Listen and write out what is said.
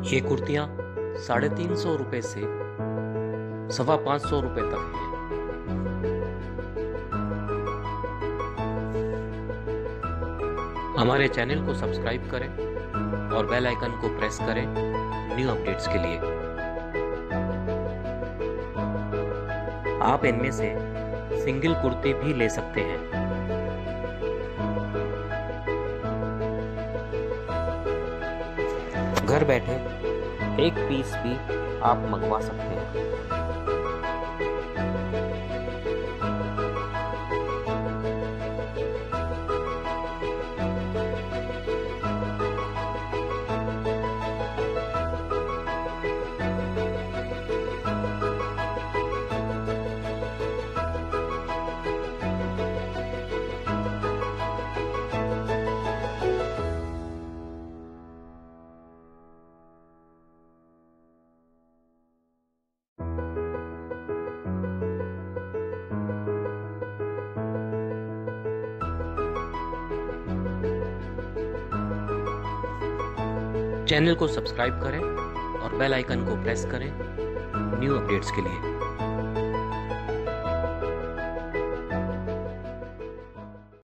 ये कुर्तियाँ 350 रुपये से 550 रुपये तक हैं। हमारे चैनल को सब्सक्राइब करें और बेल आइकन को प्रेस करें न्यू अपडेट्स के लिए। आप इनमें से सिंगल कुर्ती भी ले सकते हैं। घर बैठे एक पीस भी आप मंगवा सकते हैं। चैनल को सब्सक्राइब करें और बेल आइकन को प्रेस करें न्यू अपडेट्स के लिए।